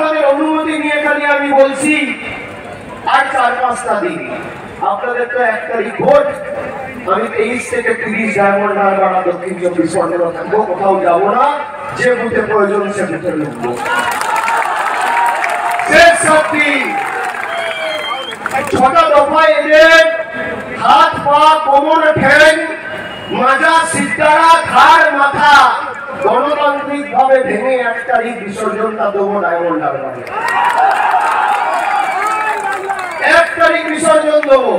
আপনাদের অনুমতি নিয়ে খালি আমি বলছি আর 4-5টা দিন আপনাদের তো 1 তারিখ ভোট। আমি 23 থেকে 30 ডায়মন্ড হারবার দক্ষিণ 24 পরগনা থাকবো, কোথাও যাবো না। যে বুথে প্রয়োজন সে বুথে ঢুকবো। শেষ শক্তি 6টা দফায় এদের হাত পা কোমর ঠ্যাং মাজা সিদ্ধারা ঘাড় মাথা গণতান্ত্রিক ভাবে ভেঙে 1 তারিখ বিসর্জনটা দেবো ডায়মন্ড হারবারে। 1 তারিখ বিসর্জন দেবো।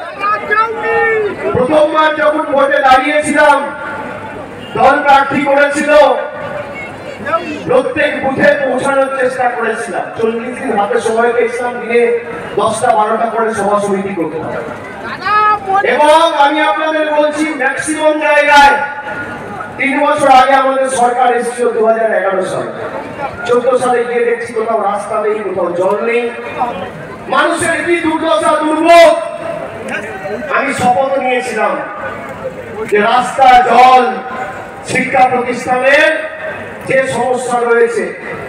প্রথমবার যখন ভোটে দাঁড়িয়েছিলাম দল প্রার্থী করেছিল, প্রত্যেক বুথে পৌঁছানোর চেষ্টা করেছিলাম। 40 দিন হাতে সময় পেয়েছিলাম, দিনে 10টা-12টা করে সভা সমিতি করতে হবে। এবং আমি আপনাদের বলছি ম্যাক্সিমাম জায়গায় 3 বছর আগে আমাদের সরকার এসেছিল 2011 সালে। 14 সালে গিয়ে দেখছি কোথাও রাস্তা নেই, কোথাও জল নেই, মানুষের কি দুর্দশা দুর্ভোগ। আমি শপথ নিয়েছিলাম যে রাস্তা, জল, শিক্ষা প্রতিষ্ঠানের যে সমস্যা রয়েছে,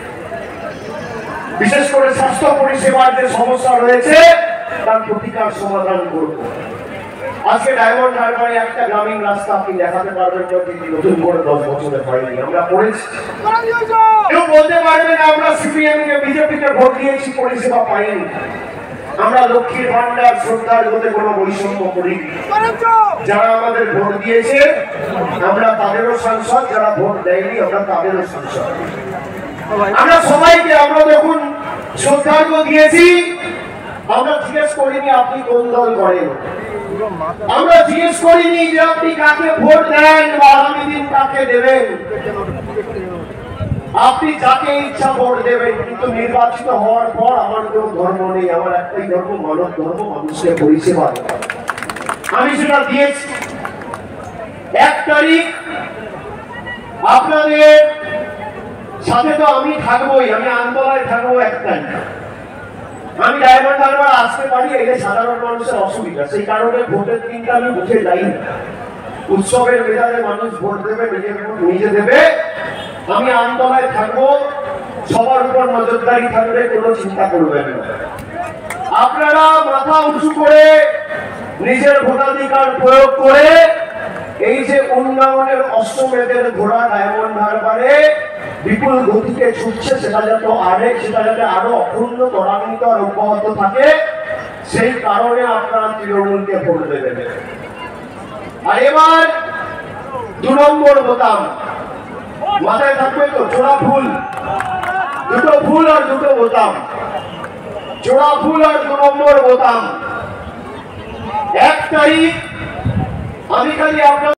বিশেষ করে স্বাস্থ্য পরিষেবার যে সমস্যা রয়েছে তার প্রতিকার সমাধান করব। আজকে ডায়মন্ড হারবারে একটা গ্রামীণ রাস্তা আপনি দেখাতে পারবেন না, কিন্তু নতুন করে 10 বছরে হয়নি। আমরা করেছি। কেউ বলতে পারবেন আমরা সিপিএম কে বিজেপিকে ভোট দিয়েছি, পরিষেবা পাইনি। আমরা লক্ষ্মীর ভান্ডার শ্রদ্ধার মধ্যে কোনো বৈষম্য করি। যারা আমাদের ভোট দিয়েছে আমরা তাদেরও সাংসদ, যারা ভোট দেয়নি আমরা তাদেরও সাংসদ। আমরা সবাইকে আমরা যখন শ্রদ্ধার্ঘ দিয়েছি আমরা জিজ্ঞেস করিনি আপনি কোন দল করেন, আমরা জিজ্ঞেস করিনি যে আপনি কাকে ভোট দেন বা আগামী দিন কাকে দেবেন। আপনি যাকে ইচ্ছা ভোট দেবেন, কিন্তু নির্বাচিত হওয়ার পর আমার কোনো ধর্ম নেই, আমার একটাই ধর্ম, মানব ধর্ম, মানুষকে পরিষেবা। আমি সেটা দিয়েছি। 1 তারিখ আপনাদের সাথে তো আমি থাকবোই, আমি আন্দোলনে থাকবো। 1 তারিখ আমি ডায়মন্ড হারবার আসতে পারি, এটা সাধারণ মানুষের অসুবিধা, সেই কারণে ভোটের দিনটা আমি বুঝে যাই না। উৎসবের মেজাজে মানুষ ভোট দেবে, নিজের ভোট নিজে দেবে। আমি আন্দোলনে থাকবো, সবার উপর নজরদারি থাকবে, কোনো চিন্তা করবেন না। আপনারা মাথা উঁচু করে নিজের ভোটাধিকার প্রয়োগ করে এই যে উন্নয়নের অশ্বমেধের ঘোড়া ডায়মন্ড হারবারে বিপুল গতিতে ছুটছে, সেটা যাতে আরো অক্ষুণ্ণ ত্বরান্বিত আর অব্যাহত থাকে, সেই কারণে আপনারা তৃণমূলকে ভোট দেবেন। আর এবার 2 নম্বর বোতাম মাথায় থাকবে তো, জোড়া ফুল, 2টো ফুল আর 2টো বোতাম, জোড়া ফুল আর 2 নম্বর বোতাম। 1 তারিখ আমি খালি আপনার